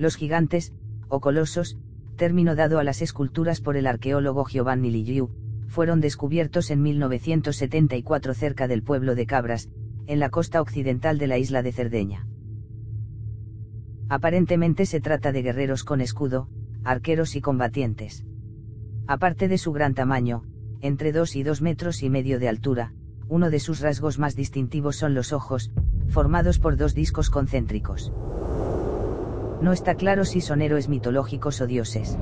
Los gigantes, o colosos, término dado a las esculturas por el arqueólogo Giovanni Ligiu, fueron descubiertos en 1974 cerca del pueblo de Cabras, en la costa occidental de la isla de Cerdeña. Aparentemente se trata de guerreros con escudo, arqueros y combatientes. Aparte de su gran tamaño, entre 2 y 2,5 metros de altura, uno de sus rasgos más distintivos son los ojos, formados por 2 discos concéntricos. No está claro si son héroes mitológicos o dioses.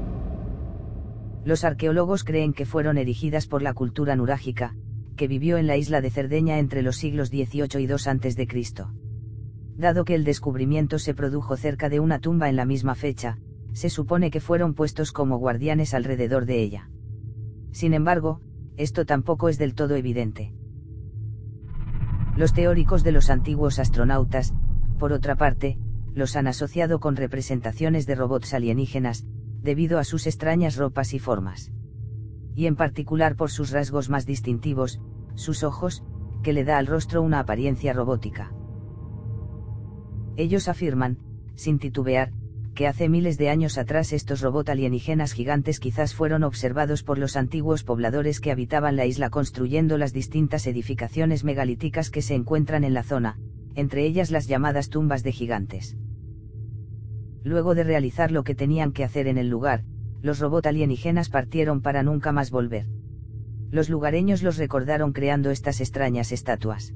Los arqueólogos creen que fueron erigidas por la cultura nurágica, que vivió en la isla de Cerdeña entre los siglos XVIII y II a.C. Dado que el descubrimiento se produjo cerca de una tumba en la misma fecha, se supone que fueron puestos como guardianes alrededor de ella. Sin embargo, esto tampoco es del todo evidente. Los teóricos de los antiguos astronautas, por otra parte, los han asociado con representaciones de robots alienígenas, debido a sus extrañas ropas y formas. Y en particular por sus rasgos más distintivos, sus ojos, que le da al rostro una apariencia robótica. Ellos afirman, sin titubear, que hace miles de años atrás estos robots alienígenas gigantes quizás fueron observados por los antiguos pobladores que habitaban la isla construyendo las distintas edificaciones megalíticas que se encuentran en la zona, entre ellas las llamadas tumbas de gigantes. Luego de realizar lo que tenían que hacer en el lugar, los robots alienígenas partieron para nunca más volver. Los lugareños los recordaron creando estas extrañas estatuas.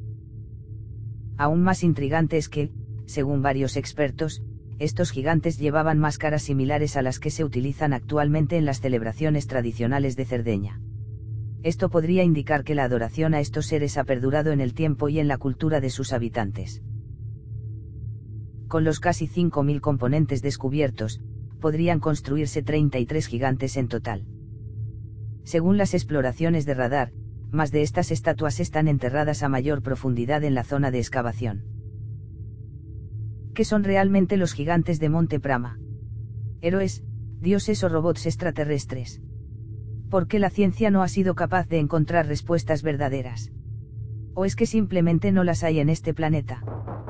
Aún más intrigante es que, según varios expertos, estos gigantes llevaban máscaras similares a las que se utilizan actualmente en las celebraciones tradicionales de Cerdeña. Esto podría indicar que la adoración a estos seres ha perdurado en el tiempo y en la cultura de sus habitantes. Con los casi 5.000 componentes descubiertos, podrían construirse 33 gigantes en total. Según las exploraciones de radar, más de estas estatuas están enterradas a mayor profundidad en la zona de excavación. ¿Qué son realmente los gigantes de Monte Prama? ¿Héroes, dioses o robots extraterrestres? ¿Por qué la ciencia no ha sido capaz de encontrar respuestas verdaderas? ¿O es que simplemente no las hay en este planeta?